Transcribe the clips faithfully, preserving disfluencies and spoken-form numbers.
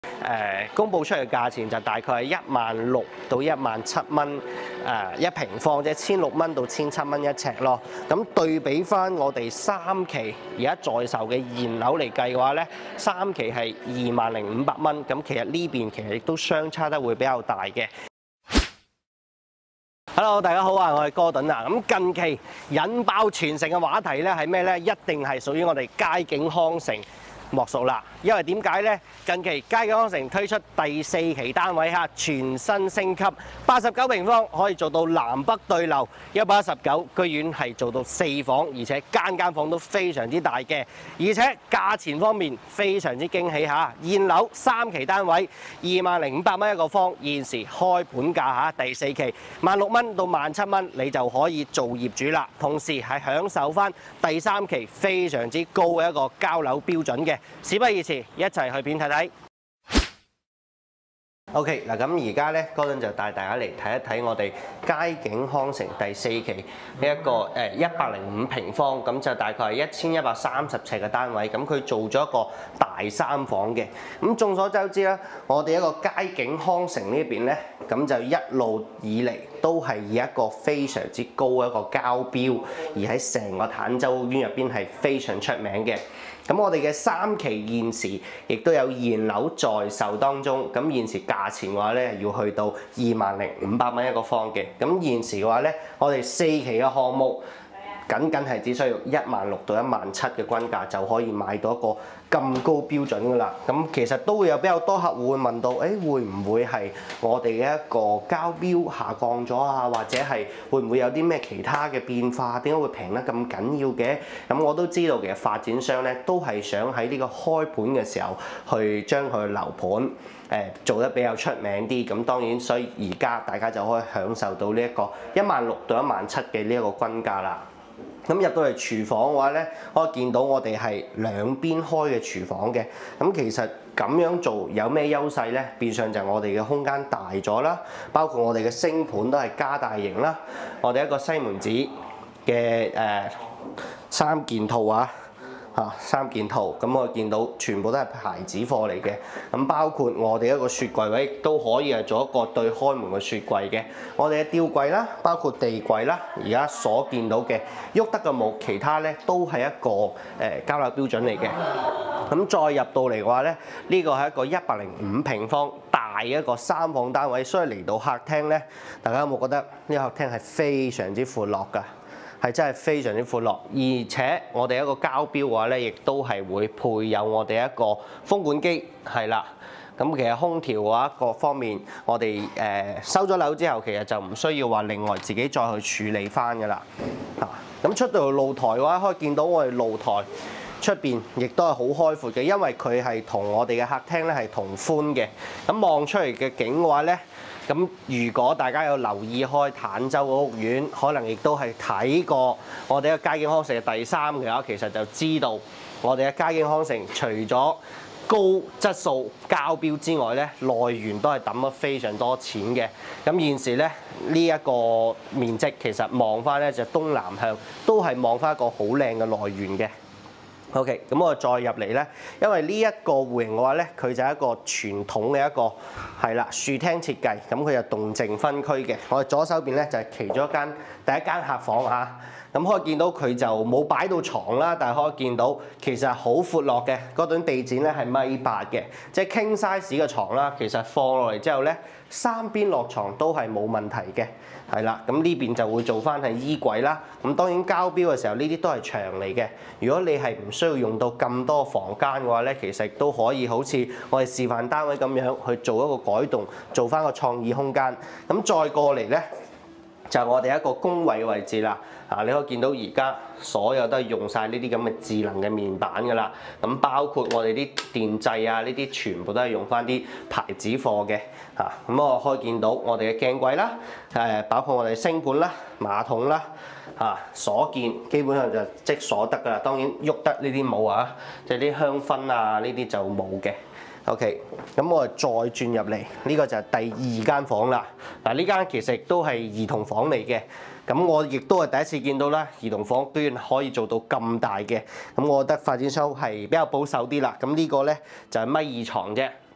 誒、呃、公佈出嚟嘅價錢就大概係一萬六到一萬七蚊誒一平方，即係千六蚊到千七蚊一尺咯。咁對比翻我哋三期而家在售嘅現樓嚟計嘅話咧，三期係二萬零五百蚊。咁其實呢邊其實亦都相差得會比較大嘅。Hello， 大家好啊，我係哥頓啊。咁近期引爆全城嘅話題咧係咩咧？一定係屬於我哋佳景康城莫屬啦。因為點解呢？近期佳景康城推出第四期單位嚇，全新升級，八十九平方可以做到南北對流，一百一十九居然係做到四房，而且間間房都非常之大嘅，而且價錢方面非常之驚喜嚇。現樓三期單位二萬零五百蚊一個方，現時開盤價嚇，第四期萬六蚊到萬七蚊，你就可以做業主啦。同時係享受翻第三期非常之高嘅一個交樓標準嘅。事不宜遲，一齊去片睇睇。OK 嗱，咁而家咧，哥頓就帶大家嚟睇一睇我哋佳景康城第四期呢一個誒一百零五平方，咁就大概係一千一百三十尺嘅單位。咁佢做咗一個大三房嘅。咁眾所周知啦，我哋一個佳景康城呢邊咧，咁就一路以嚟都係以一個非常之高嘅一個交標，而喺成個坦洲屋苑入邊係非常出名嘅。咁我哋嘅三期現時亦都有現樓在售當中，咁現時價錢嘅話咧，要去到二萬零五百蚊一個方嘅。咁現時嘅話咧，我哋四期嘅項目僅僅係只需要一萬六到一萬七嘅均價就可以買到一個咁高標準㗎啦。咁其實都會有比較多客戶會問到，誒、欸、會唔會係我哋嘅一個交標下降咗啊？或者係會唔會有啲咩其他嘅變化？點解會平得咁緊要嘅？咁我都知道其實發展商咧都係想喺呢個開盤嘅時候去將佢樓盤誒、呃、做得比較出名啲。咁當然，所以而家大家就可以享受到呢一個一萬六到一萬七嘅呢一個均價啦。咁入到嚟廚房嘅話咧，可以見到我哋係兩邊開嘅廚房嘅。咁其實咁樣做有咩優勢咧？變相就係我哋嘅空間大咗啦，包括我哋嘅星盤都係加大型啦。我哋一個西門子嘅誒、呃、三件套啊。嚇、啊、三件套，咁我見到全部都係牌子貨嚟嘅。咁包括我哋一個雪櫃位都可以係做一個對開門嘅雪櫃嘅。我哋嘅吊櫃啦，包括地櫃啦，而家所見到嘅喐得嘅冇，其他咧都係一個誒、呃、交樓標準嚟嘅。咁再入到嚟嘅話咧，呢、這個係一個一百零五平方大嘅一個三房單位，所以嚟到客廳咧，大家有冇覺得呢個客廳係非常之闊落㗎？係真係非常之闊落，而且我哋一個交標嘅話咧，亦都係會配有我哋一個風管機，係啦。咁其實空調嘅話，各方面我哋誒、呃、收咗樓之後，其實就唔需要話另外自己再去處理翻㗎啦。啊，咁出到露台嘅話，可以見到我哋露台出邊亦都係好開闊嘅，因為佢係同我哋嘅客廳咧係同寬嘅。咁望出嚟嘅景嘅話咧，咁如果大家有留意開坦洲屋苑，可能亦都係睇過我哋嘅佳景康城嘅第三嘅話，其實就知道我哋嘅佳景康城除咗高質素交標之外咧，內園都係揼咗非常多錢嘅。咁現時咧呢一個面積其實望翻咧就東南向，都係望翻一個好靚嘅內園嘅。OK，咁我再入嚟咧，因為呢一個戶型嘅話咧，佢就係一個傳統嘅一個係啦樹廳設計，咁佢就動靜分區嘅。我哋左手邊咧就係其中一間第一間客房嚇，咁可以見到佢就冇擺到床啦，但係可以見到其實好闊落嘅，嗰段地墊咧係米八嘅，即係 king size 嘅床啦。其實放落嚟之後咧，三邊落床都係冇問題嘅，係啦。咁呢邊就會做翻係衣櫃啦。咁當然交標嘅時候，呢啲都係牆嚟嘅。如果你係唔需要用到咁多房間嘅話咧，其實都可以好似我哋示範單位咁樣去做一個改動，做翻個創意空間。咁再過嚟咧，就係我哋一個工位嘅位置啦。啊，你可以見到而家所有都係用晒呢啲咁嘅智能嘅面板㗎啦。咁包括我哋啲電掣啊，呢啲全部都係用翻啲牌子貨嘅。嚇，咁我可以見到我哋嘅鏡櫃啦，誒，包括我哋星盤啦、馬桶啦。嚇，所見基本上就即所得㗎啦。當然喐得呢啲冇啊，即係啲香薰啊呢啲就冇嘅。OK， 咁我哋再轉入嚟，呢個就係第二間房啦。嗱，呢間其實亦都係兒童房嚟嘅。咁我亦都係第一次見到啦，兒童房居然可以做到咁大嘅。咁我覺得發展商係比較保守啲啦。咁呢個咧就係米二床啫。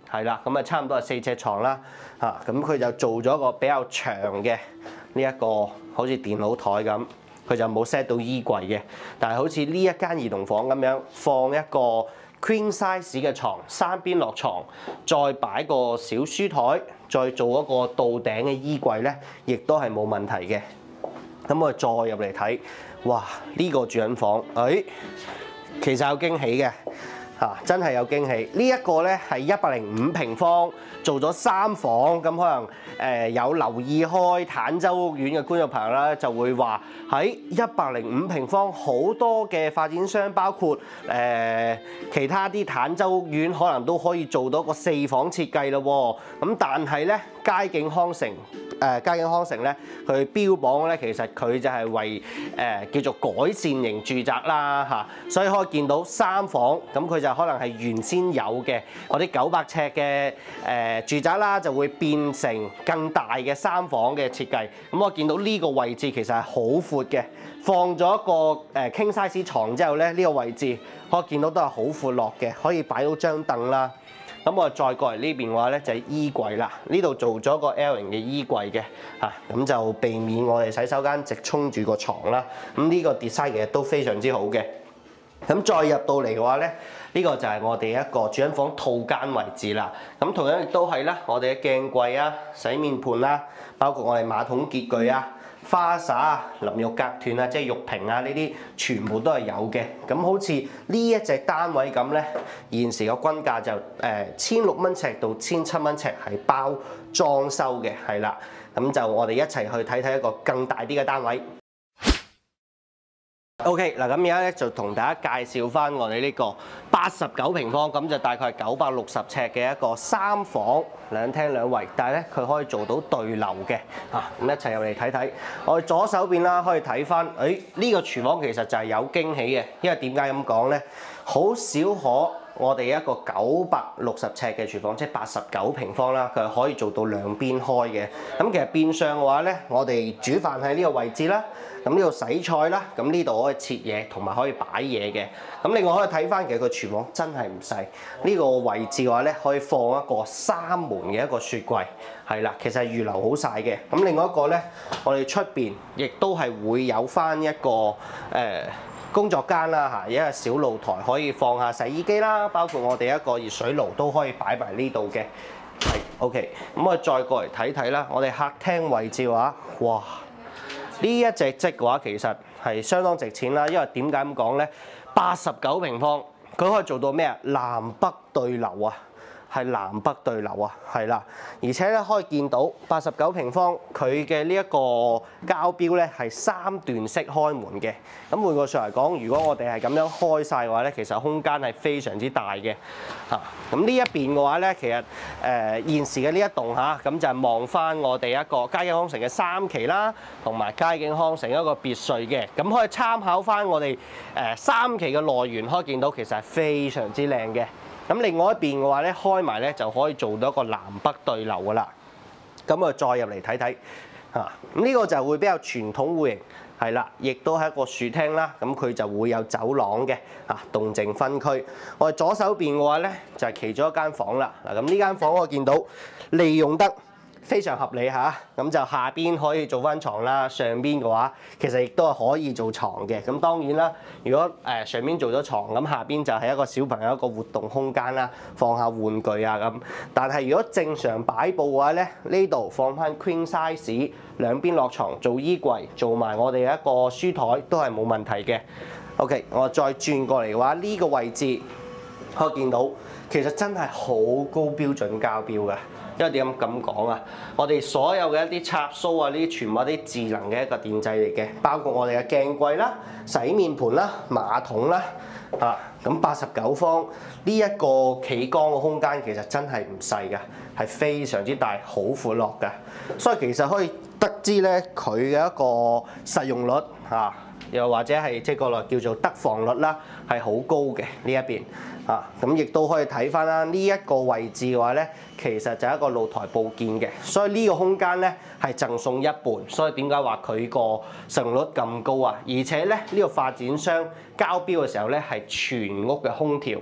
係啦，咁啊差唔多係四尺床啦，嚇咁佢就做咗個比較長嘅呢一個好似電腦台咁，佢就冇 set 到衣櫃嘅，但係好似呢一間兒童房咁樣放一個 queen size 嘅床，三邊落床，再擺個小書台，再做一個到頂嘅衣櫃咧，亦都係冇問題嘅。咁我哋再入嚟睇，哇！呢、這個住緊房，誒、哎，其實有驚喜嘅。嚇、啊！真係有驚喜，呢、這、一個咧係一百零五平方，做咗三房，咁可能誒、呃、有留意開坦洲屋苑嘅觀眾朋友啦，就會話喺一百零五平方好多嘅發展商，包括誒、呃、其他啲坦洲屋苑，可能都可以做到個四房設計咯喎。咁但係咧，佳景康城。誒佳景康城咧，佢標榜咧，其實佢就係為誒、呃、叫做改善型住宅啦嚇，所以可以見到三房，咁佢就可能係原先有嘅嗰啲九百尺嘅誒住宅啦，就會變成更大嘅三房嘅設計。咁我見到呢個位置其實係好闊嘅，放咗一個誒 king size 床之後咧，呢、這個位置可以見到都係好闊落嘅，可以擺到張凳啦。咁我再過嚟呢邊嘅話咧，就係衣櫃啦。呢度做咗個 L 型嘅衣櫃嘅，嚇咁就避免我哋洗手間直衝住個床啦。咁呢個 design 其實都非常之好嘅。咁再入到嚟嘅話咧，呢個就係我哋一個住緊房套間位置啦。咁同樣亦都係啦，我哋嘅鏡櫃啊、洗面盤啦，包括我哋馬桶潔具啊、花灑啊、淋浴隔斷啊，即係浴瓶啊，呢啲全部都係有嘅。咁好似呢一隻單位咁咧，現時個均價就誒千六蚊尺到千七蚊尺係包裝修嘅，係啦。咁就我哋一齊去睇睇一個更大啲嘅單位。OK 嗱，咁而家咧就同大家介紹翻我哋呢個八十九平方，咁就大概係九百六十尺嘅一個三房兩廳兩衛，但係咧佢可以做到對流嘅嚇，咁一齊入嚟睇睇。我哋左手邊啦，可以睇翻，誒呢個廚房其實就係有驚喜嘅，因為點解咁講咧？好少可我哋一個九百六十尺嘅廚房，即係八十九平方啦，佢係可以做到兩邊開嘅。咁其實變相嘅話咧，我哋煮飯喺呢個位置啦。咁呢度洗菜啦，咁呢度可以切嘢同埋可以擺嘢嘅。咁另外可以睇翻，其實個廚房真係唔細。呢個位置嘅話咧，可以放一個三門嘅一個雪櫃，係啦，其實係預留好晒嘅。咁另外一個咧，我哋出邊亦都係會有翻一個誒、呃、工作間啦嚇，一個小露台可以放下洗衣機啦，包括我哋一個熱水爐都可以擺埋呢度嘅。係 OK， 咁我再過嚟睇睇啦。我哋客廳位置嘅話，哇！呢一隻積嘅話，其實係相當值錢啦，因為點解咁講咧？八十九平方，佢可以做到咩啊？南北對流啊！係南北對流啊，係啦，而且咧可以見到八十九平方佢嘅呢一個交標咧係三段式開門嘅。咁換個上嚟講，如果我哋係咁樣開晒嘅話咧，其實空間係非常之大嘅嚇。咁、啊、呢一邊嘅話咧，其實誒、呃、現時嘅呢一棟嚇，咁就係望翻我哋一個佳景康城嘅三期啦，同埋佳景康城一個別墅嘅。咁可以參考翻我哋誒、呃、三期嘅內園，可以見到其實係非常之靚嘅。咁另外一邊嘅話咧，開埋咧就可以做到一個南北對流噶啦。咁我再入嚟睇睇嚇，咁呢個就會比較傳統戶型，係啦，亦都係一個樹廳啦。咁佢就會有走廊嘅嚇，動靜分區。我哋左手邊嘅話咧，就係其中一間房啦。嗱，咁呢間房我見到利用得非常合理嚇，咁就下邊可以做翻床啦，上邊嘅話其實亦都係可以做床嘅。咁當然啦，如果誒上邊做咗床，咁下邊就係一個小朋友一個活動空間啦，放下玩具啊咁。但係如果正常擺佈嘅話咧，呢度放翻 queen size， 兩邊落床做衣櫃，做埋我哋一個書台都係冇問題嘅。OK， 我再轉過嚟嘅話，呢個位置可以見到其實真係好高標準交標嘅。因為點解咁講啊？我哋所有嘅一啲插蘇啊，呢啲全部係啲智能嘅一個電掣嚟嘅，包括我哋嘅鏡櫃啦、洗面盤啦、馬桶啦，啊，咁八十九方呢一個企缸嘅空間其實真係唔細㗎，係非常之大，好闊落㗎，所以其實可以得知咧佢嘅一個實用率嚇，又或者係即係個內叫做得房率啦，係好高嘅呢一邊。啊，咁亦都可以睇翻啦。呢一個位置嘅話咧，其實就係一個露台佈建嘅，所以呢個空間咧係贈送一半。所以點解話佢個實用率咁高啊？而且咧呢個發展商交標嘅時候咧係全屋嘅空調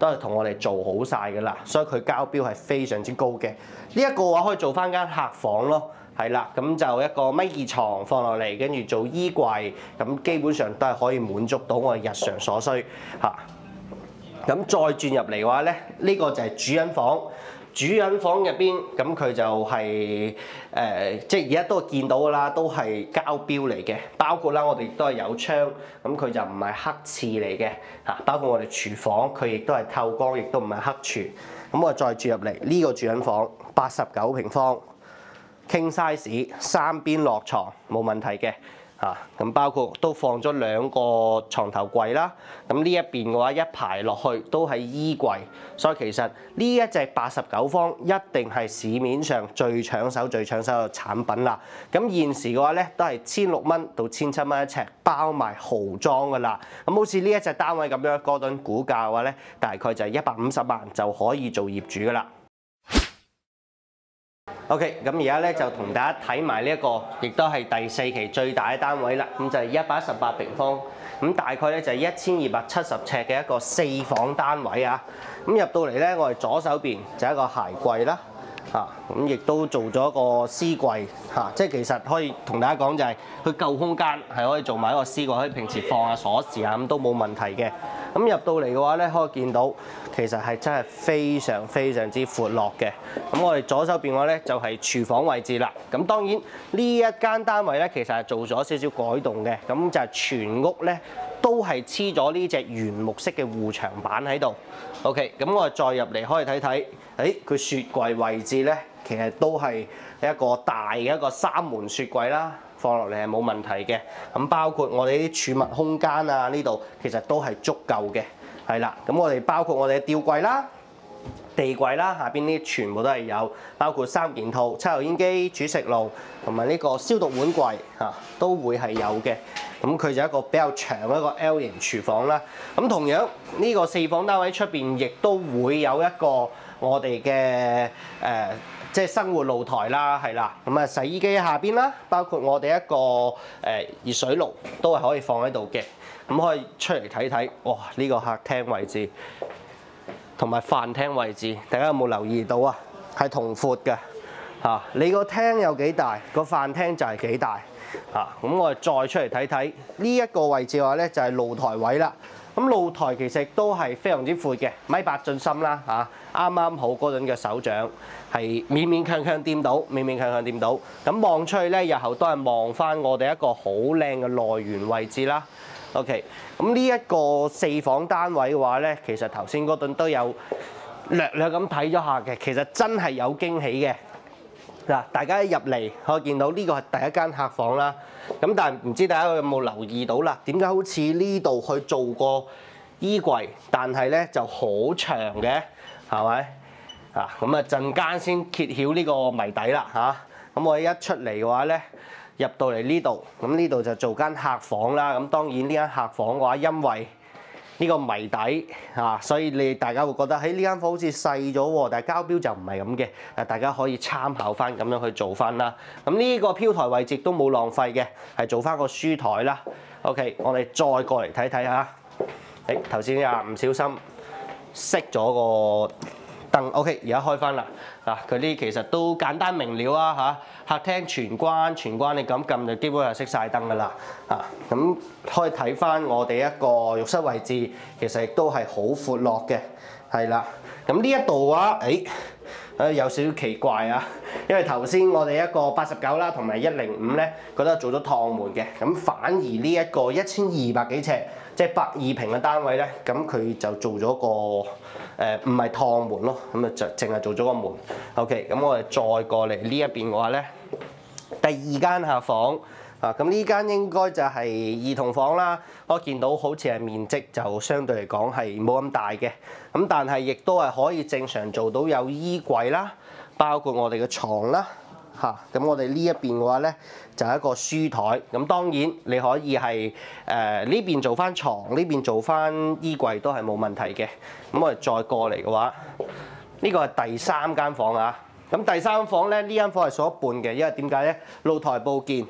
都係同我哋做好晒㗎啦，所以佢交標係非常之高嘅。呢、這、一個嘅話可以做翻間客房咯。係啦，咁就一個咪二床放落嚟，跟住做衣櫃，咁基本上都係可以滿足到我哋日常所需嚇。咁再轉入嚟嘅話咧，呢、這個就係主人房。主人房入邊，咁佢就係、是、誒、呃，即係而家都見到㗎啦，都係交標嚟嘅。包括啦，我哋亦都係有窗，咁佢就唔係黑廁嚟嘅嚇。包括我哋廚房，佢亦都係透光，亦都唔係黑廚。咁我再住入嚟呢個主人房，八十九平方。King size 三邊落床冇問題嘅嚇，咁包括都放咗兩個床頭櫃啦。咁呢一邊嘅話一排落去都係衣櫃，所以其實呢一隻八十九方一定係市面上最搶手、最搶手嘅產品啦。咁現時嘅話咧都係千六蚊到千七蚊一尺，包埋豪裝㗎啦。咁好似呢一隻單位咁樣，哥頓估價嘅話咧，大概就係一百五十萬就可以做業主㗎啦。OK， 咁而家咧就同大家睇埋呢一個，亦都係第四期最大嘅單位啦。咁就係一百一十八平方，咁大概咧就係一千二百七十尺嘅一個四房單位啊。咁入到嚟咧，我哋左手邊就係一個鞋櫃啦，嚇咁亦都做咗一個絲櫃嚇、啊，即係其實可以同大家講就係佢夠空間係可以做埋一個絲櫃，可以平時放下鎖匙啊咁都冇問題嘅。咁入到嚟嘅話咧，可以見到其實係真係非常非常之闊落嘅。咁我哋左手邊嘅話咧就係廚房位置啦。咁當然呢一間單位咧其實係做咗少少改動嘅，咁就係全屋咧都係黐咗呢隻原木式嘅護牆板喺度。OK， 咁我哋再入嚟可以睇睇，誒佢雪櫃位置咧其實都係一個大嘅一個三門雪櫃啦。放落嚟係冇問題嘅，咁包括我哋啲儲物空間啊，呢度其實都係足夠嘅，係啦。咁我哋包括我哋嘅吊櫃啦、地櫃啦，下邊呢全部都係有，包括三件套、抽油煙機、煮食爐同埋呢個消毒碗櫃嚇，都會係有嘅。咁佢就一個比較長一個 L 型廚房啦。咁同樣呢個四房單位出邊亦都會有一個我哋嘅誒。即係生活露台啦，係啦，咁啊洗衣機喺下邊啦，包括我哋一個誒熱水爐都係可以放喺度嘅，咁可以出嚟睇睇，哇！呢個客廳位置同埋飯廳位置，大家有冇留意到啊？係同闊嘅嚇，你個廳有幾大，個飯廳就係幾大嚇。咁我哋再出嚟睇睇呢一個位置嘅話咧，就係露台位啦。咁露台其實都係非常之闊嘅，米八進深啦嚇，啱啱好嗰陣嘅手掌係勉勉強強掂到，勉勉強強掂到。咁望出去咧，日後都係望翻我哋一個好靚嘅內園位置啦。OK，咁呢一個四房單位嘅話咧，其實頭先嗰陣都有略略咁睇咗下嘅，其實真係有驚喜嘅。嗱，大家一入嚟可以見到呢個係第一間客房啦。咁但係唔知大家有冇留意到啦？點解好似呢度去做個衣櫃，但係咧就好長嘅，係咪？啊，咁啊陣間先揭曉呢個謎底啦嚇。咁我一出嚟嘅話咧，入到嚟呢度，咁呢度就做間客房啦。咁當然呢間客房嘅話，因為呢個謎底啊，所以你大家會覺得喺呢間房好似細咗喎，但係交標就唔係咁嘅。誒，大家可以參考翻咁樣去做翻啦。咁呢個飄台位置都冇浪費嘅，係做翻個書台啦。OK， 我哋再過嚟睇睇下。誒，頭先啊唔小心熄咗個燈。OK， 而家開翻啦。嗱，佢呢其實都簡單明了啊嚇。客廳全關，全關你咁撳就基本上熄晒燈噶啦。啊，咁可以睇翻我哋一個浴室位置，其實亦都係好闊落嘅，係啦。咁呢一度嘅話，誒、哎，有少少奇怪啊，因為頭先我哋一個八十九啦，同埋一零五咧，覺得做咗趟門嘅，咁反而呢一個一千二百幾尺，即係百二平嘅單位咧，咁佢就做咗個誒唔係趟門咯，咁啊就淨係做咗個門。OK， 咁我哋再過嚟呢一邊嘅話咧，第二間客房。啊，咁呢間應該就係兒童房啦。我見到好似係面積就相對嚟講係冇咁大嘅，咁但係亦都係可以正常做到有衣櫃啦，包括我哋嘅床啦。嚇、啊，咁我哋呢一邊嘅話咧就係一個書台。咁當然你可以係誒呢邊做翻床，呢邊做翻衣櫃都係冇問題嘅。咁我哋再過嚟嘅話，呢個係第三間房啊。咁第三房咧，呢間房係數一半嘅，因為點解咧？露台佈建。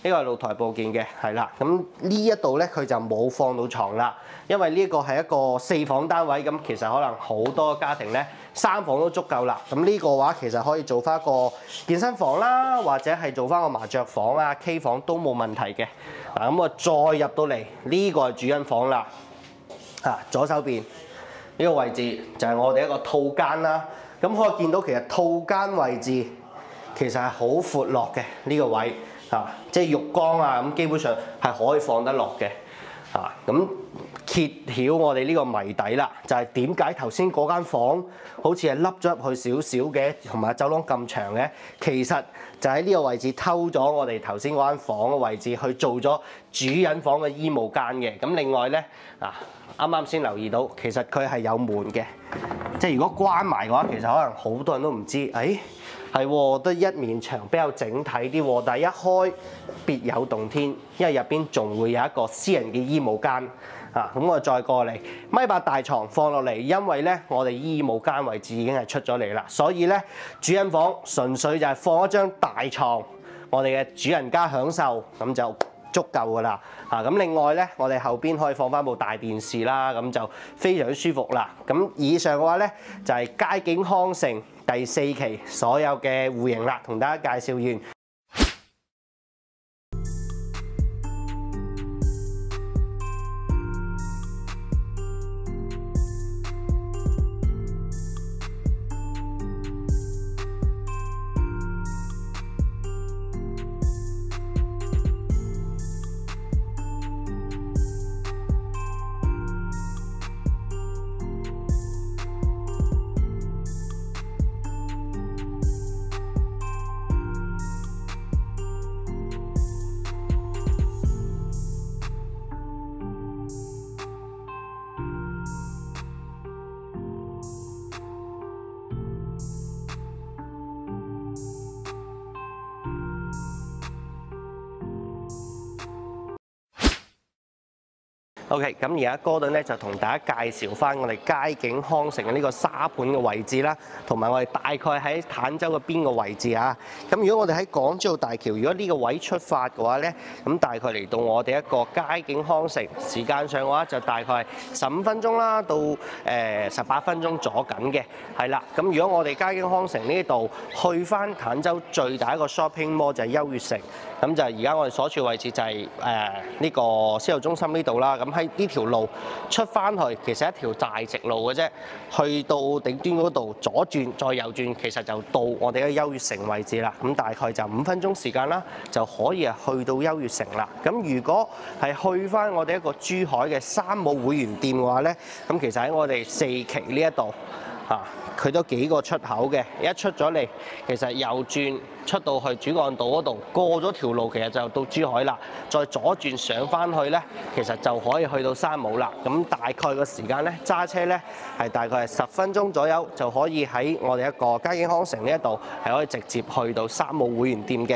呢個係露台部件嘅，係啦。咁呢一度咧佢就冇放到床啦，因為呢個係一個四房單位，咁其實可能好多家庭咧三房都足夠啦。咁呢個話其實可以做翻個健身房啦，或者係做翻個麻雀房啊、K 房都冇問題嘅。嗱咁我再入到嚟呢個係主人房啦，啊左手邊呢個位置就係我哋一個套間啦。咁可以見到其實套間位置其實係好闊落嘅呢個位。啊，即係浴缸啊，咁基本上係可以放得落嘅。啊，咁揭曉我哋呢個謎底啦，就係點解頭先嗰間房好似係凹咗入去少少嘅，同埋走廊咁長嘅，其實就喺呢個位置偷咗我哋頭先嗰間房嘅位置去做咗主人房嘅衣帽間嘅。咁另外咧，啊啱啱先留意到，其實佢係有門嘅，即係如果關埋嘅話，其實可能好多人都唔知，誒。係喎，得一面牆比較整體啲喎，但係一開別有洞天，因為入邊仲會有一個私人嘅衣帽間啊。咁我再過嚟米八大床放落嚟，因為咧我哋衣帽間位置已經係出咗嚟啦，所以咧主人房純粹就係放一張大床，我哋嘅主人家享受咁就足夠㗎啦。啊咁另外咧，我哋後邊可以放翻部大電視啦，咁就非常舒服啦。咁以上嘅話咧就係佳景康城第四期所有嘅戶型啦，同大家介紹完。OK， 咁而家哥頓咧就同大家介紹翻我哋佳景康城嘅呢個沙盤嘅位置啦，同埋我哋大概喺坦洲嘅邊個位置啊？咁如果我哋喺港珠澳大橋，如果呢個位出發嘅話咧，咁大概嚟到我哋一個佳景康城，時間上嘅話就大概十五分鐘啦，到誒十八分鐘左緊嘅，係啦。咁如果我哋佳景康城呢度去翻坦洲最大一個 shopping mall 就係優越城，咁就係而家我哋所處位置就係誒呢個銷售中心呢度啦。咁喺呢條路出翻去，其實一條大直路嘅啫。去到頂端嗰度左轉再右轉，其實就到我哋嘅優越城位置啦。咁大概就五分鐘時間啦，就可以係去到優越城啦。咁如果係去翻我哋一個珠海嘅山姆會員店嘅話咧，咁其實喺我哋四期呢一度嚇，佢都幾個出口嘅。一出咗嚟，其實右轉出到去主幹道嗰度，過咗條路，其實就到珠海啦。再左轉上翻去咧，其實就可以去到山姆啦。咁大概個時間咧，揸車咧係大概係十分鐘左右，就可以喺我哋一個佳景康城呢一度係可以直接去到山姆會員店嘅。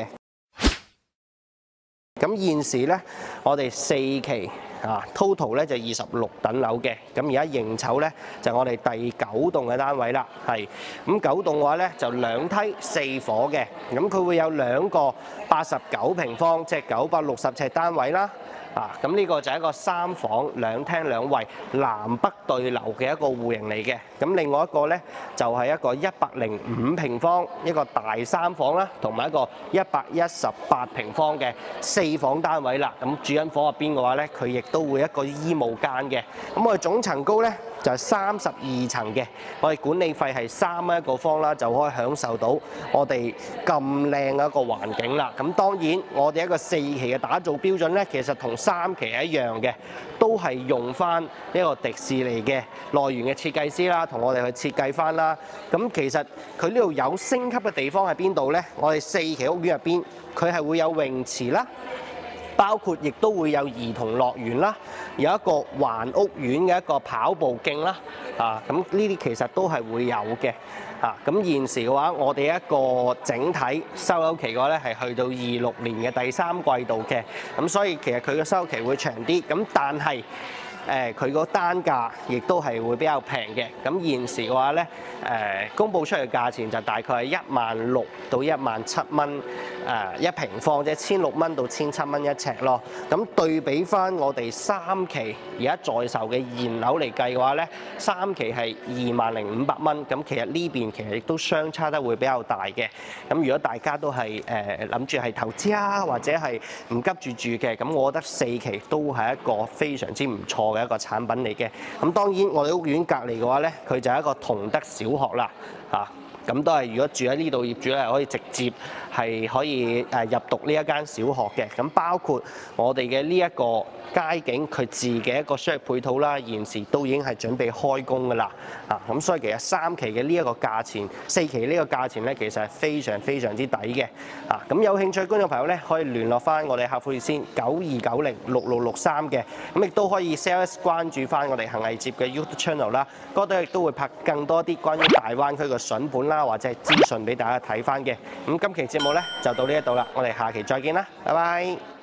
咁現時咧，我哋四期啊 total 咧就二十六等樓嘅。咁而家認籌咧就我哋第九棟嘅單位啦，係咁九棟嘅話咧就兩梯四伙嘅，咁佢會有兩個八十九平方，即係九百六十尺單位啦。啊，咁呢個就係一個三房兩廳兩衛南北對流嘅一個戶型嚟嘅。咁另外一個咧就係一個一百零五平方一個大三房啦，同埋一個一百一十八平方嘅四房單位啦。咁主人房入邊嘅話咧，佢亦都會一個衣帽間嘅。咁我哋總層高咧就係三十二層嘅，我哋管理費係三蚊一個方啦，就可以享受到我哋咁靚嘅一個環境啦。咁當然我哋一個四期嘅打造標準咧，其實同三期係一樣嘅，都係用翻呢個迪士尼嘅樂園嘅設計師啦，同我哋去設計翻啦。咁其實佢呢度有升級嘅地方喺邊度咧？我哋四期屋苑入邊，佢係會有泳池啦。包括亦都會有兒童樂園啦，有一個環屋苑嘅一個跑步徑啦，啊咁呢啲其實都係會有嘅，啊咁現時嘅話，我哋一個整體收樓期嘅話咧係去到二六年嘅第三季度嘅，咁所以其實佢嘅收樓期會長啲，咁但係誒佢個單價亦都係會比較平嘅。咁現時嘅話咧，誒、呃、公佈出嚟嘅價錢就大概係一萬六到一萬七蚊誒一平方，即係千六蚊到千七蚊一尺咯。咁對比翻我哋三期而家在售嘅現樓嚟計嘅話咧，三期係二萬零五百蚊。咁其實呢邊其實亦都相差得會比較大嘅。咁如果大家都係誒諗住係投資啊，或者係唔急住住嘅，咁我覺得四期都係一個非常之唔錯嘅一個產品嚟嘅。咁當然我哋屋苑隔離嘅話咧，佢就係一個同德小學啦，嚇。咁都係，如果住喺呢度業主咧，可以直接係可以誒入讀呢一間小學嘅。咁包括我哋嘅呢一個街景，佢自己一個商業配套啦，現時都已經係準備開工㗎啦。啊，咁所以其實三期嘅呢一個價錢，四期呢個價錢咧，其實係非常非常之抵嘅。啊，咁有興趣觀眾朋友咧，可以聯絡翻我哋客服熱線九二九零六六六三嘅。咁亦都可以 sales 關注翻我哋行藝接嘅 YouTube channel 啦，嗰度亦都會拍更多啲關於大灣區嘅筍盤啦，或者係資訊俾大家睇翻嘅。咁今期節目咧就到呢一度啦，我哋下期再見啦，拜拜。